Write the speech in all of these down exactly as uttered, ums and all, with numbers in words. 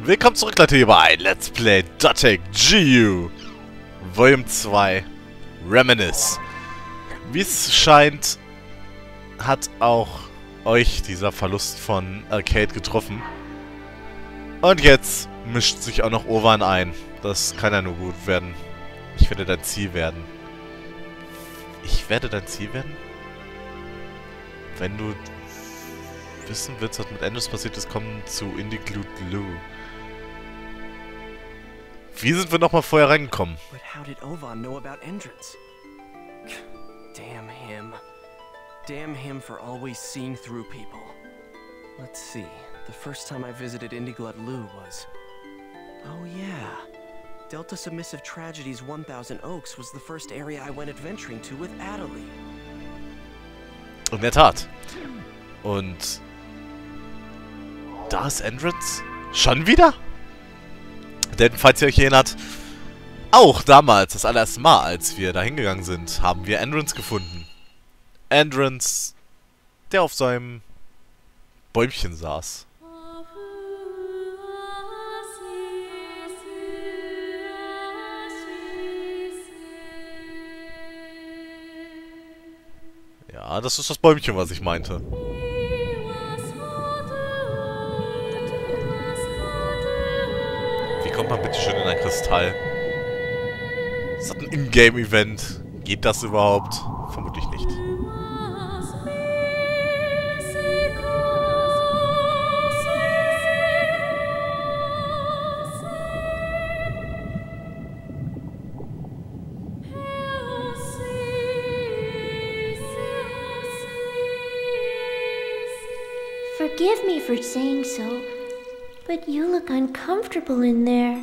Willkommen zurück, Leute, hier bei Let's Play Dottek G U Volume zwei Reminisce. Wie es scheint, hat auch euch dieser Verlust von Arcade getroffen. Und jetzt mischt sich auch noch Ovan ein. Das kann ja nur gut werden. Ich werde dein Ziel werden. Ich werde dein Ziel werden? Wenn du wissen willst, was mit Endless passiert ist, komm zu Indiglut Lou. Wie sind wir nochmal vorher reingekommen? But how did Ovan know about Endrance? Damn him. Damn him for always seeing through people. Let's see. The first time I visited Indiglut Lou was... Oh yeah. Delta Submissive Tragedies one thousand Oaks was the first area I went adventuring to with Adelie. In der Tat. Und... Da ist Endrance? Schon wieder? Denn, falls ihr euch erinnert, auch damals, das allererste Mal, als wir da hingegangen sind, haben wir Endrance gefunden. Endrance, der auf seinem Bäumchen saß. Ja, das ist das Bäumchen, was ich meinte. Wie kommt man bitte schön in ein Kristall? Ist das ein Ingame-Event? Geht das überhaupt? Vermutlich nicht. Forgive me for saying so, but you look uncomfortable in there.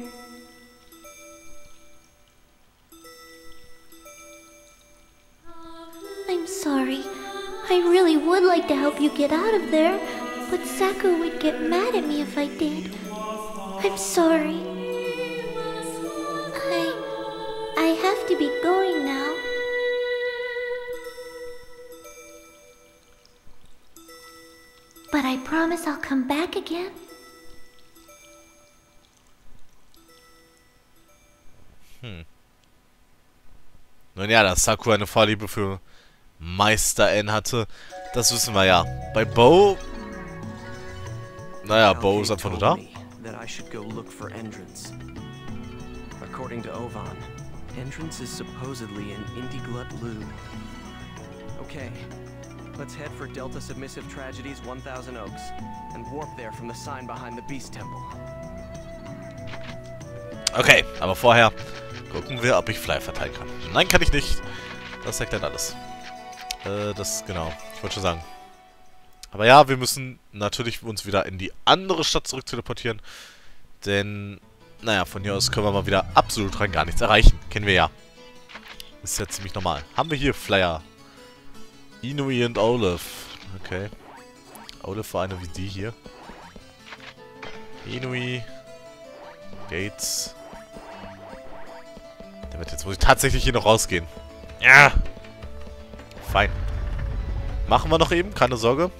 I'm sorry. I really would like to help you get out of there, but Saku would get mad at me if I did. I'm sorry. I... I have to be going now. But I promise I'll come back again. Hm. Nun ja, dass Saku eine Vorliebe für Meister N hatte, das wissen wir ja. Bei Bo... Naja, Bo ist einfach nur da. According to Ovan, Endrance is supposedly in Indiglut Lou. Okay, let's head for Delta Submissive Tragedies one thousand Oaks and warp there from the sign behind the Beast Temple. Okay, aber vorher gucken wir, ob ich Fly verteilen kann. Nein, kann ich nicht. Das erklärt alles. Äh, das, genau. Ich wollte schon sagen. Aber ja, wir müssen natürlich uns wieder in die andere Stadt zurück teleportieren. Denn, naja, von hier aus können wir mal wieder absolut rein gar nichts erreichen. Kennen wir ja. Ist ja ziemlich normal. Haben wir hier Flyer. Inui und Olaf. Okay. Olaf war eine wie die hier. Inui. Gates. Damit jetzt muss ich tatsächlich hier noch rausgehen. Ja. Fein. Machen wir noch eben, keine Sorge.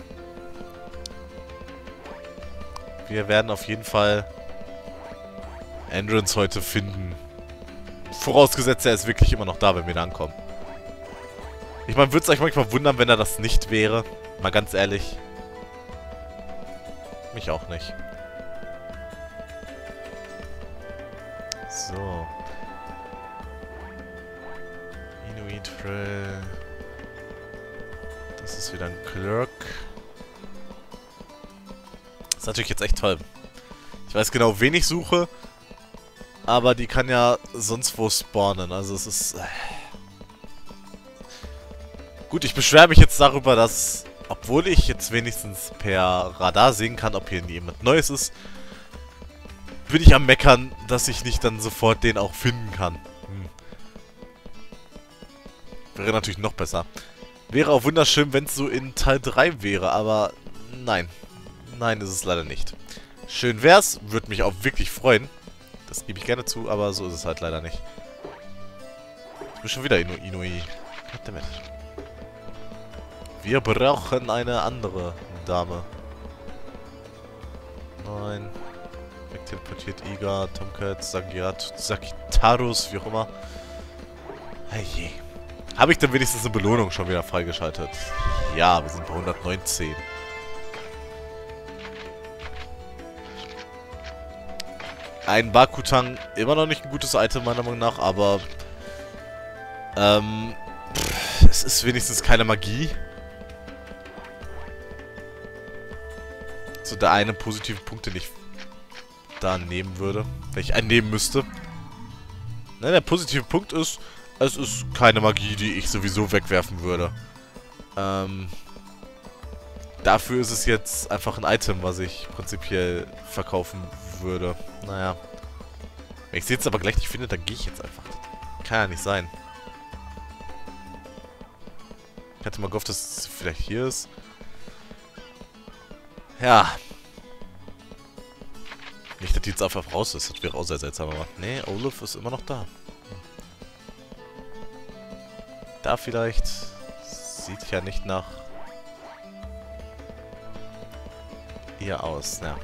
Wir werden auf jeden Fall Endrance heute finden. Vorausgesetzt, er ist wirklich immer noch da, wenn wir da ankommen. Ich meine, würde es euch manchmal wundern, wenn er das nicht wäre. Mal ganz ehrlich. Mich auch nicht. So. Inuit Trail. Das ist wieder ein Clerk. Das ist natürlich jetzt echt toll. Ich weiß genau, wen ich suche. Aber die kann ja sonst wo spawnen. Also es ist... Äh Gut, ich beschwere mich jetzt darüber, dass... Obwohl ich jetzt wenigstens per Radar sehen kann, ob hier jemand Neues ist, bin ich am Meckern, dass ich nicht dann sofort den auch finden kann. Hm. Wäre natürlich noch besser. Wäre auch wunderschön, wenn es so in Teil drei wäre, aber nein. Nein, ist es leider nicht. Schön wär's, würde mich auch wirklich freuen. Das gebe ich gerne zu, aber so ist es halt leider nicht. Ich bin schon wieder Inu Inui. Goddammit. Wir brauchen eine andere Dame. Nein. Wegteleportiert Iga, Tomcat, Sangiat, Sagitarus, wie auch immer. Hey je. Habe ich denn wenigstens eine Belohnung schon wieder freigeschaltet? Ja, wir sind bei hundertneunzehn. Ein Bakutang, immer noch nicht ein gutes Item meiner Meinung nach, aber ähm, pff, es ist wenigstens keine Magie. So der eine positive Punkt, den ich da nehmen würde, wenn ich einen nehmen müsste. Ne, der positive Punkt ist, es ist keine Magie, die ich sowieso wegwerfen würde. Ähm, dafür ist es jetzt einfach ein Item, was ich prinzipiell verkaufen würde. Naja. Wenn ich es jetzt aber gleich nicht finde, dann gehe ich jetzt einfach. Kann ja nicht sein. Ich hatte mal gehofft, dass es vielleicht hier ist. Ja. Nicht, dass die jetzt einfach raus ist. Das wäre auch sehr seltsam, aber... Nee, Olaf ist immer noch da. Da vielleicht. Sieht ja nicht nach... ihr aus, ja.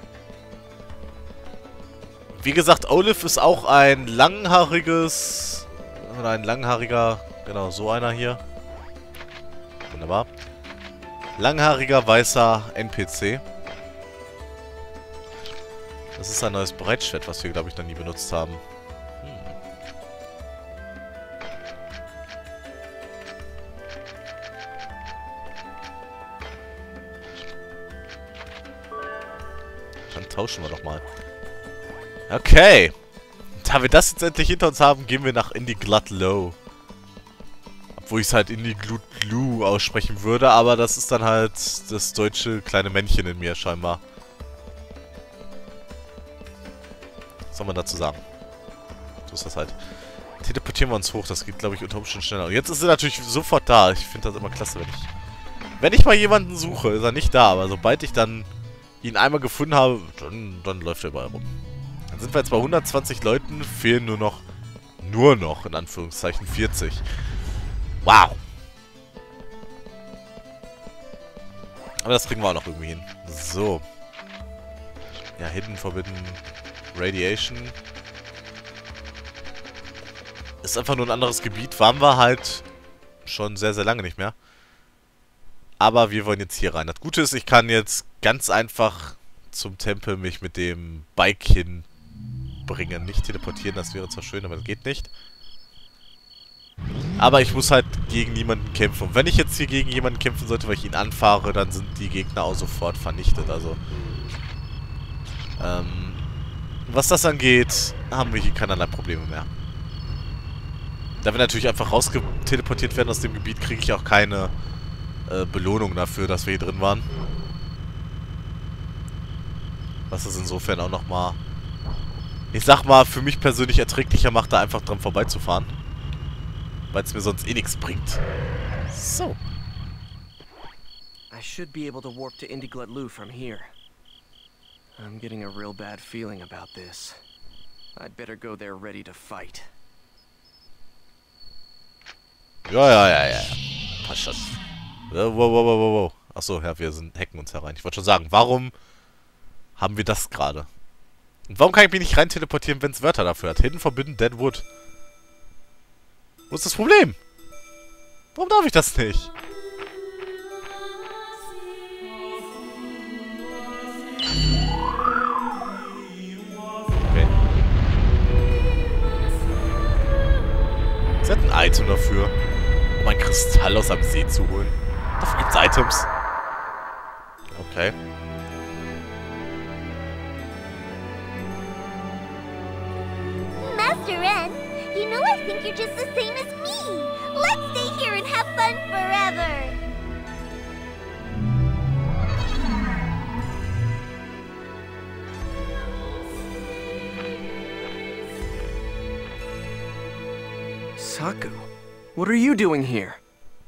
Wie gesagt, Olaf ist auch ein langhaariges... Oder ein langhaariger... Genau, so einer hier. Wunderbar. Langhaariger, weißer N P C. Das ist ein neues Breitschwert, was wir, glaube ich, noch nie benutzt haben. Hm. Dann tauschen wir doch mal. Okay. Da wir das jetzt endlich hinter uns haben, gehen wir nach Indiglood Low. Obwohl ich es halt Indiglood Low aussprechen würde, aber das ist dann halt das deutsche kleine Männchen in mir scheinbar. Was soll man dazu sagen? So ist das halt. Teleportieren wir uns hoch, das geht, glaube ich, unter Umständen schneller. Und jetzt ist er natürlich sofort da. Ich finde das immer klasse, wenn ich... Wenn ich mal jemanden suche, ist er nicht da, aber sobald ich dann ihn einmal gefunden habe, dann, dann läuft er überall rum. Dann sind wir jetzt bei hundertzwanzig Leuten, fehlen nur noch, nur noch, in Anführungszeichen, vierzig. Wow. Aber das kriegen wir auch noch irgendwie hin. So. Ja, Hidden Forbidden Radiation. Ist einfach nur ein anderes Gebiet. Waren wir halt schon sehr, sehr lange nicht mehr. Aber wir wollen jetzt hier rein. Das Gute ist, ich kann jetzt ganz einfach zum Tempel mich mit dem Bike hinbringen. Nicht teleportieren, das wäre zwar schön, aber das geht nicht. Aber ich muss halt gegen niemanden kämpfen. Und wenn ich jetzt hier gegen jemanden kämpfen sollte, weil ich ihn anfahre, dann sind die Gegner auch sofort vernichtet. Also, ähm, was das angeht, haben wir hier keinerlei Probleme mehr. Da wir natürlich einfach rausgeteleportiert werden aus dem Gebiet, kriege ich auch keine äh, Belohnung dafür, dass wir hier drin waren. Was es insofern auch nochmal, ich sag mal, für mich persönlich erträglicher macht, da einfach dran vorbeizufahren. Weil es mir sonst eh nichts bringt. So. I should be able to warp to Indiglood Low from here. I'm getting a real bad feeling about this. I'd better go there ready to fight. Ja, ja, ja, ja. Passt schon. Wow, wow, wow, wow, wow. Achso, ja, wir sind, hacken uns herein. Ich wollte schon sagen, warum haben wir das gerade? Und warum kann ich mich nicht rein teleportieren, wenn es Wörter dafür hat? Hidden Forbidden Dead Wood. Wo ist das Problem? Warum darf ich das nicht? Okay. Sie hat ein Item dafür, um ein Kristall aus einem See zu holen. Dafür gibt's Items. Okay. Master Ren, you know I think you're just the same as me. Let's stay here and have fun forever. Saku, what are you doing here?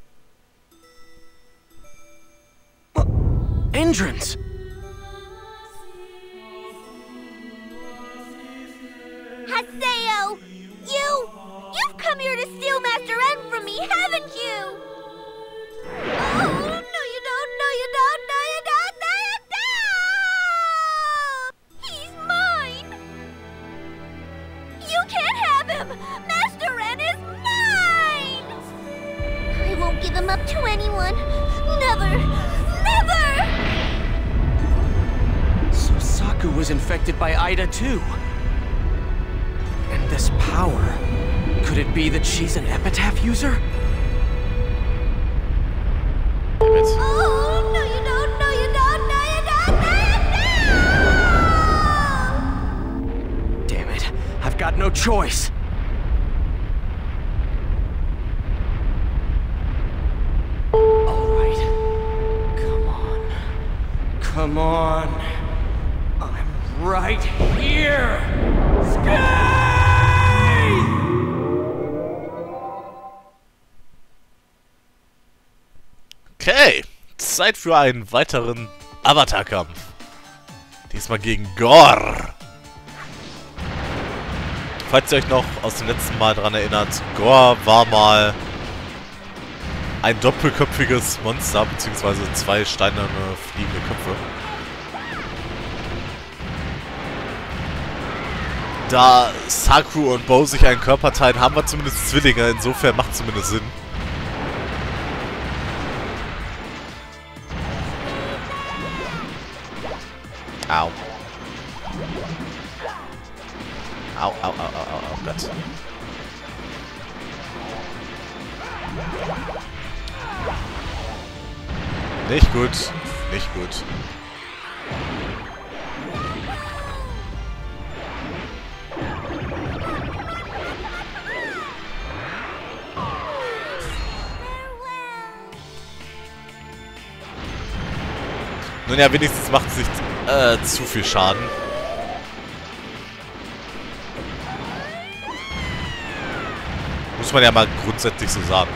Uh, Endrins! Haseo, you, you've come here to steal Master Ren from me, haven't you? Oh, no you don't, no you don't, no you don't, no you don't! He's mine! I'm up to anyone. Never. Never! So Saku was infected by Ida too. And this power, could it be that she's an epitaph user? Oh, no you don't, no you don't, no you don't, no you don't! Damn it, I've got no choice. Alright. Come on. Come on. I'm right here! Sky! Okay, Zeit für einen weiteren Avatar-Kampf. Diesmal gegen Gorr. Falls ihr euch noch aus dem letzten Mal daran erinnert, Gorr war mal ein doppelköpfiges Monster, beziehungsweise zwei steinerne fliegende Köpfe. Da Saku und Bow sich einen Körper teilen, haben wir zumindest Zwillinge, insofern macht es zumindest Sinn. Au. Au, au, au, au, au, oh Gott. Nicht gut. Nicht gut. Nun ja, wenigstens macht es nicht äh, zu viel Schaden. Muss man ja mal grundsätzlich so sagen.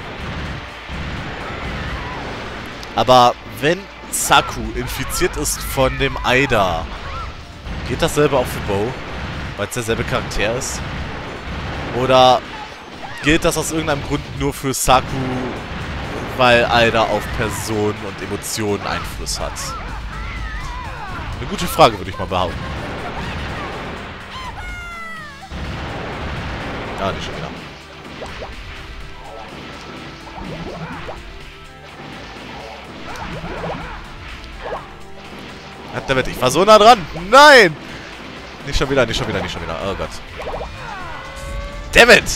Aber wenn Saku infiziert ist von dem Ida, geht dasselbe auch für Bow? Weil es derselbe Charakter ist? Oder gilt das aus irgendeinem Grund nur für Saku, weil Ida auf Personen und Emotionen Einfluss hat? Eine gute Frage, würde ich mal behaupten. Ja, nicht schon wieder. Damit, ich war so nah dran. Nein! Nicht schon wieder, nicht schon wieder, nicht schon wieder. Oh Gott. Dammit!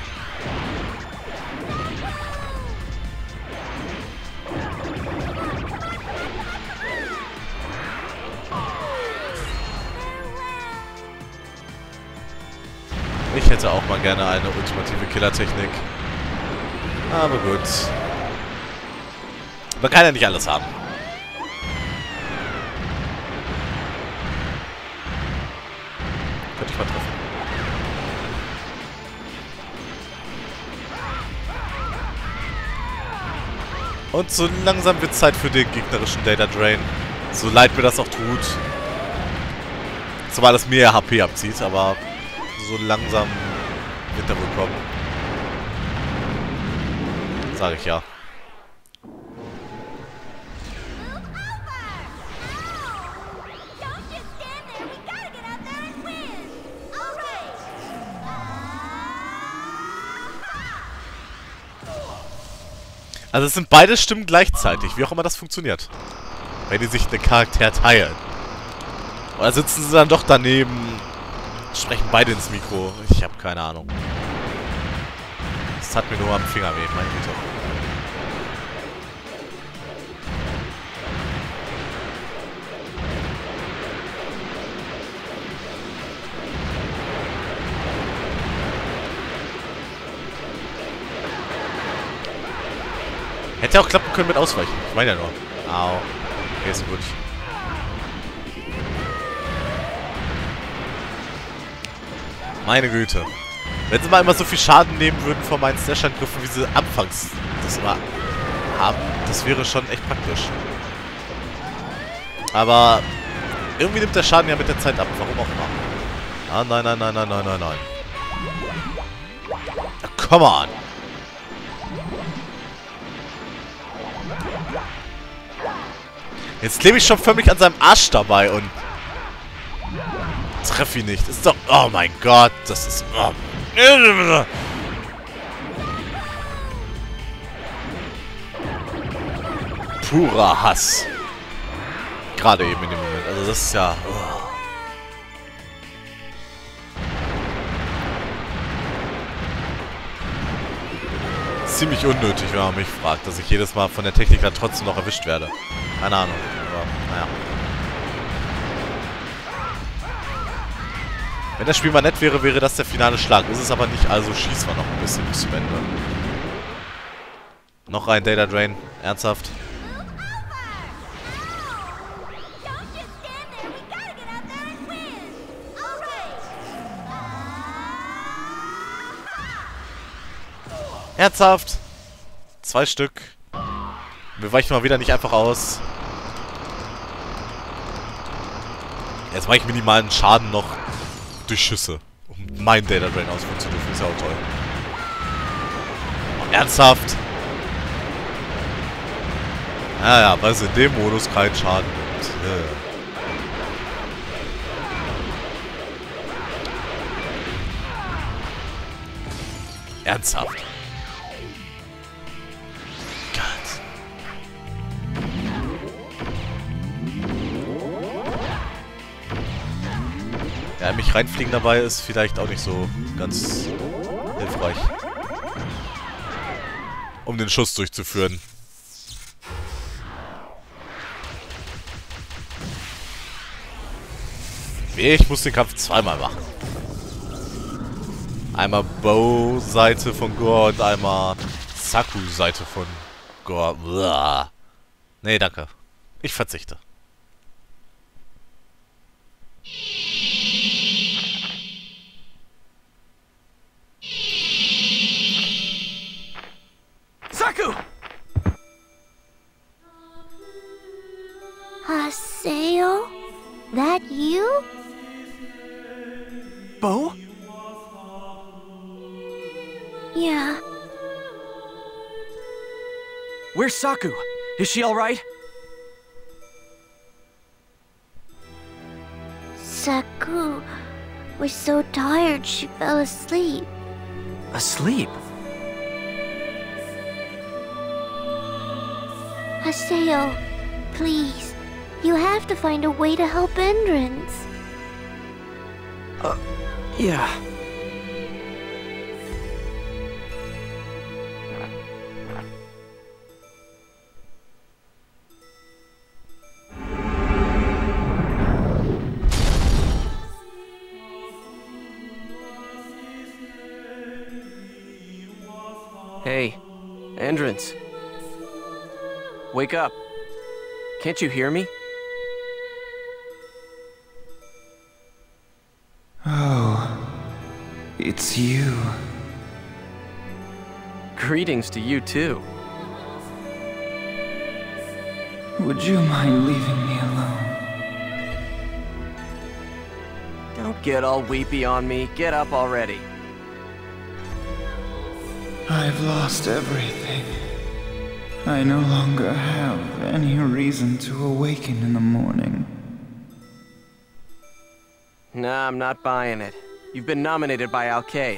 Ich hätte auch mal gerne eine ultimative Killertechnik. Aber gut. Man kann ja nicht alles haben. Könnte ich mal treffen. Und so langsam wird Zeit für den gegnerischen Data Drain. So leid mir das auch tut. Zumal es mir H P abzieht, aber so langsam wird er wohl kommen. Sag ich ja. Also es sind beide Stimmen gleichzeitig, wie auch immer das funktioniert. Wenn die sich den Charakter teilen. Oder sitzen sie dann doch daneben, sprechen beide ins Mikro. Ich habe keine Ahnung. Das hat mir nur am Finger weh, meine Güte. Hätte auch klappen können mit Ausweichen. Ich meine ja nur. Au. Okay, ist gut. Meine Güte. Wenn sie mal immer so viel Schaden nehmen würden von meinen Slash-Angriffen, wie sie anfangs das immer haben, das wäre schon echt praktisch. Aber irgendwie nimmt der Schaden ja mit der Zeit ab. Warum auch immer. Ah, nein, nein, nein, nein, nein, nein, nein. Na, come on. Jetzt klebe ich schon förmlich an seinem Arsch dabei und treffe ihn nicht. Ist doch... Oh mein Gott, das ist... Oh. purer Hass. Gerade eben in dem Moment. Also das ist ja... Oh. Ziemlich unnötig, wenn man mich fragt, dass ich jedes Mal von der Technik dann trotzdem noch erwischt werde. Keine Ahnung, aber naja. Wenn das Spiel mal nett wäre, wäre das der finale Schlag. Ist es aber nicht, also schießen wir noch ein bisschen bis zum Ende. Noch ein Data Drain, ernsthaft. Ernsthaft! Zwei Stück. Wir weichen mal wieder nicht einfach aus. Jetzt mache ich minimalen Schaden noch durch Schüsse, um meinen Data Drain ausführen zu dürfen. Ist ja auch toll. Oh, ernsthaft? Naja, weil es in dem Modus keinen Schaden nimmt. Ja. Ernsthaft? Ja, mich reinfliegen dabei ist vielleicht auch nicht so ganz hilfreich. Um den Schuss durchzuführen. Ich muss den Kampf zweimal machen. Einmal Bow-Seite von Gore und einmal Saku-Seite von Gore. Blah. Nee, danke. Ich verzichte. Saku! Haseo? That you? Bo? Yeah. Where's Saku? Is she alright? Saku was so tired she fell asleep. Asleep? Haseo, please. You have to find a way to help Endrins. Uh, yeah. Hey, Endrins. Wake up. Can't you hear me? Oh, it's you. Greetings to you too. Would you mind leaving me alone? Don't get all weepy on me. Get up already. I've lost everything. I no longer have any reason to awaken in the morning. Nah, I'm not buying it. You've been nominated by Alkaid.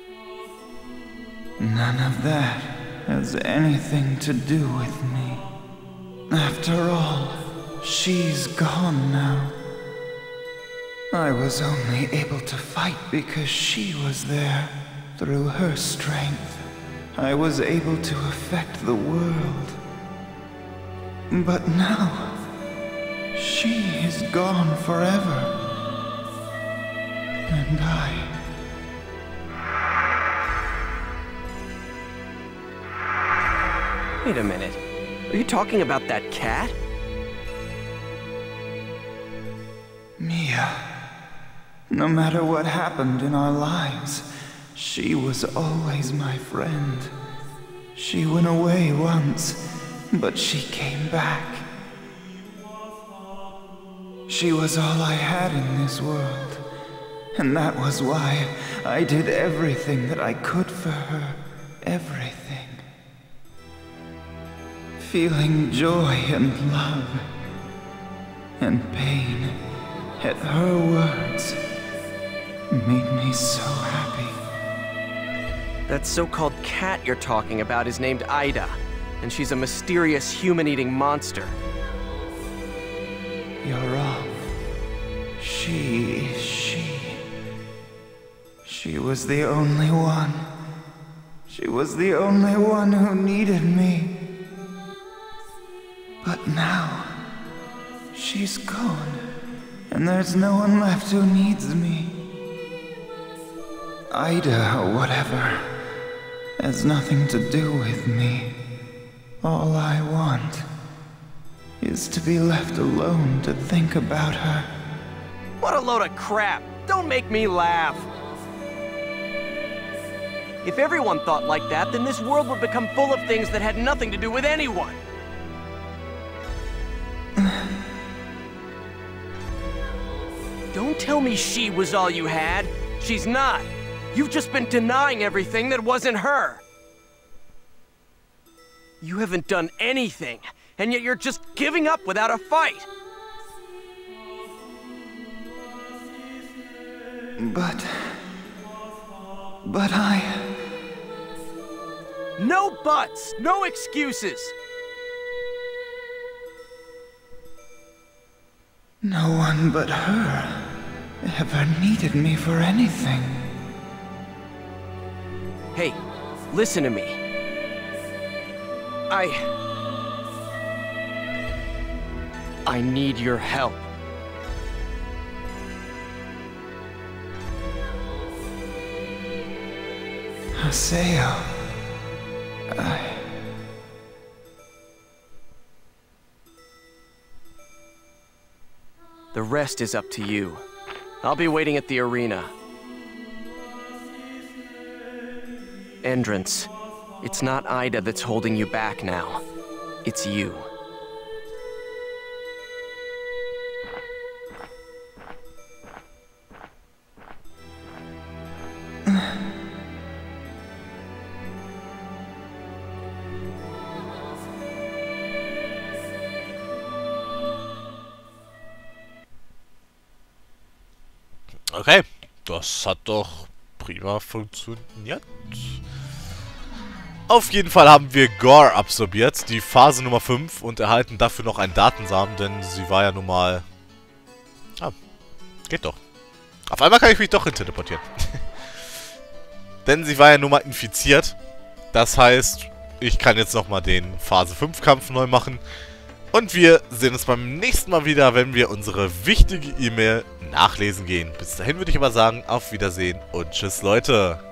None of that has anything to do with me. After all, she's gone now. I was only able to fight because she was there. Through her strength, I was able to affect the world. But now, she is gone forever. And I... Wait a minute. Are you talking about that cat? Mia. No matter what happened in our lives, she was always my friend. She went away once, but she came back. She was all I had in this world, and that was why I did everything that I could for her. Everything. Feeling joy and love and pain at her words made me so happy. That so-called cat you're talking about is named Ida. and she's a mysterious human-eating monster. You're wrong. She, she... She was the only one. She was the only one who needed me. But now, she's gone, and there's no one left who needs me. Ida, or whatever, has nothing to do with me. All I want is to be left alone to think about her. What a load of crap! Don't make me laugh! If everyone thought like that, then this world would become full of things that had nothing to do with anyone. Don't tell me she was all you had. She's not. You've just been denying everything that wasn't her. You haven't done anything, and yet you're just giving up without a fight. But... But I... No buts! No excuses! No one but her ever needed me for anything. Hey, listen to me. I... I need your help. Haseo... I... The rest is up to you. I'll be waiting at the arena. Endrance, it's not Ida that's holding you back now. It's you. Okay, das hat doch prima funktioniert. Auf jeden Fall haben wir Gore absorbiert, die Phase Nummer fünf, und erhalten dafür noch einen Datensamen, denn sie war ja nun mal... Ah, geht doch. Auf einmal kann ich mich doch hin teleportieren. Denn sie war ja nun mal infiziert. Das heißt, ich kann jetzt nochmal den Phase fünf Kampf neu machen. Und wir sehen uns beim nächsten Mal wieder, wenn wir unsere wichtige E-Mail nachlesen gehen. Bis dahin würde ich aber sagen, auf Wiedersehen und tschüss, Leute.